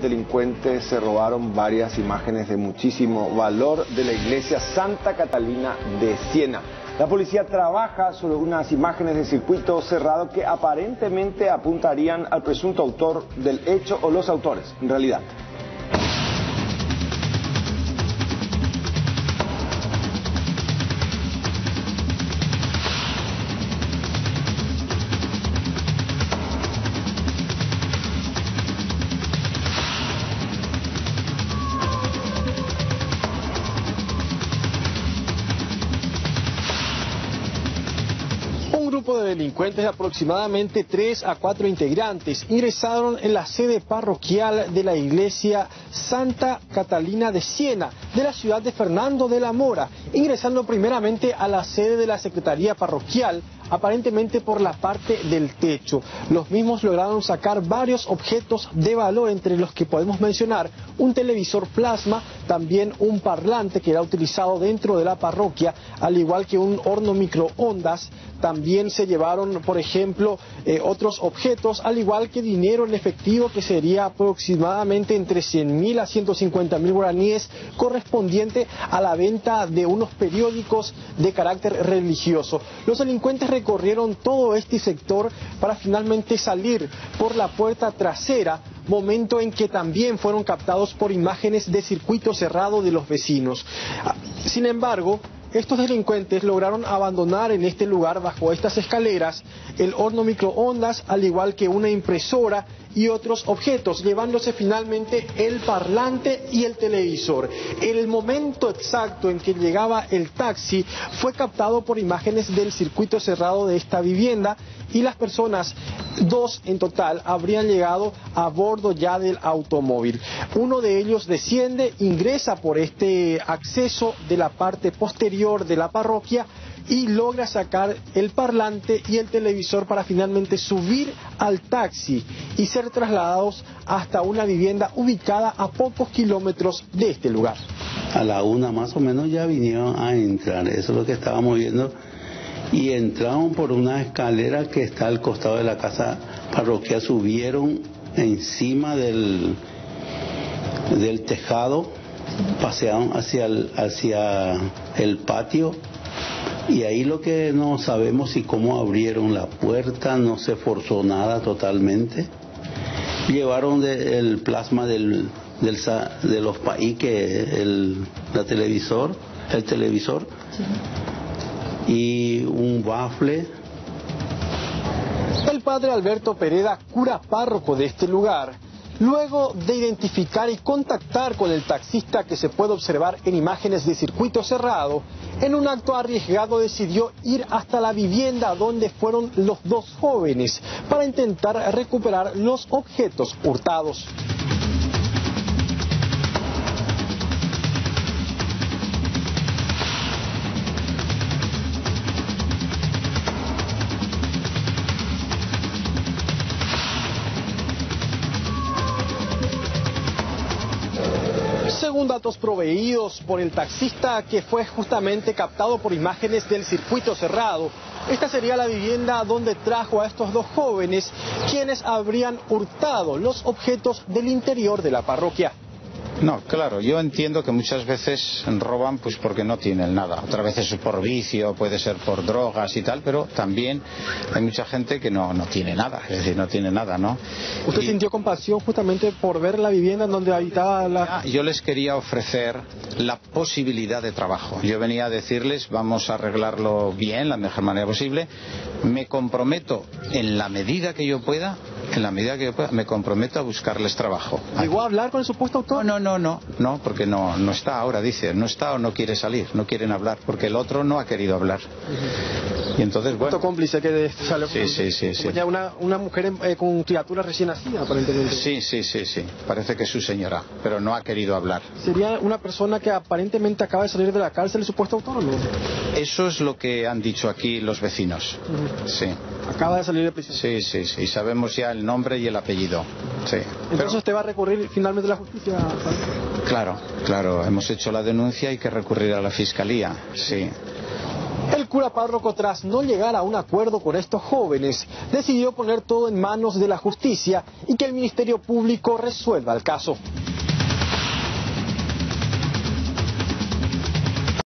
Delincuentes se robaron varias imágenes de muchísimo valor de la iglesia Santa Catalina de Siena. La policía trabaja sobre unas imágenes de circuito cerrado que aparentemente apuntarían al presunto autor del hecho o los autores, en realidad. Un grupo de delincuentes de aproximadamente 3 a 4 integrantes ingresaron en la sede parroquial de la iglesia Santa Catalina de Siena, de la ciudad de Fernando de la Mora, ingresando primeramente a la sede de la Secretaría Parroquial, aparentemente por la parte del techo. Los mismos lograron sacar varios objetos de valor, entre los que podemos mencionar un televisor plasma, también un parlante que era utilizado dentro de la parroquia, al igual que un horno microondas. También se llevaron, por ejemplo, otros objetos, al igual que dinero en efectivo, que sería aproximadamente entre 100.000 a 150.000 guaraníes, correspondiente a la venta de unos periódicos de carácter religioso. Los delincuentes recorrieron todo este sector para finalmente salir por la puerta trasera, momento en que también fueron captados por imágenes de circuito cerrado de los vecinos. Sin embargo, estos delincuentes lograron abandonar en este lugar, bajo estas escaleras, el horno microondas, al igual que una impresora y otros objetos, llevándose finalmente el parlante y el televisor. El momento exacto en que llegaba el taxi fue captado por imágenes del circuito cerrado de esta vivienda, y las personas, 2 en total, habrían llegado a bordo ya del automóvil. Uno de ellos desciende, ingresa por este acceso de la parte posterior de la parroquia y logra sacar el parlante y el televisor para finalmente subir al taxi y ser trasladados hasta una vivienda ubicada a pocos kilómetros de este lugar. A la 1 más o menos ya vinieron a entrar, eso es lo que estábamos viendo, y entraron por una escalera que está al costado de la casa parroquial, subieron encima del tejado, pasearon hacia el patio. Y ahí lo que no sabemos si cómo abrieron la puerta, no se forzó nada totalmente. Llevaron el plasma de los paíques, el televisor, sí, y un bafle. El padre Alberto Pereda, cura párroco de este lugar, luego de identificar y contactar con el taxista que se puede observar en imágenes de circuito cerrado, en un acto arriesgado decidió ir hasta la vivienda donde fueron los 2 jóvenes para intentar recuperar los objetos hurtados. Según datos proveídos por el taxista, que fue justamente captado por imágenes del circuito cerrado, esta sería la vivienda donde trajo a estos 2 jóvenes, quienes habrían hurtado los objetos del interior de la parroquia. No, claro, yo entiendo que muchas veces roban pues porque no tienen nada. Otras veces es por vicio, puede ser por drogas y tal, pero también hay mucha gente que no tiene nada, es decir, no tiene nada, ¿no? ¿Usted sintió compasión justamente por ver la vivienda en donde habitaba la...? Yo les quería ofrecer la posibilidad de trabajo. Yo venía a decirles, vamos a arreglarlo bien, la mejor manera posible. Me comprometo, en la medida que yo pueda, me comprometo a buscarles trabajo. ¿Llegó a hablar con el supuesto autor? No, porque no está ahora, dice, no está o no quiere salir, no quieren hablar, porque el otro no ha querido hablar. Y entonces, bueno... cómplice que salió con... Sí. Ya una mujer con criatura recién nacida, aparentemente. Sí, parece que es su señora, pero no ha querido hablar. ¿Sería una persona que aparentemente acaba de salir de la cárcel, el supuesto autor, o no? Eso es lo que han dicho aquí los vecinos. Sí. Acaba de salir de prisión. Sí, sabemos ya el nombre y el apellido. Sí. Entonces usted va a recurrir finalmente a la justicia. Claro, hemos hecho la denuncia, hay que recurrir a la fiscalía, sí. El cura párroco, tras no llegar a un acuerdo con estos jóvenes, decidió poner todo en manos de la justicia y que el Ministerio Público resuelva el caso.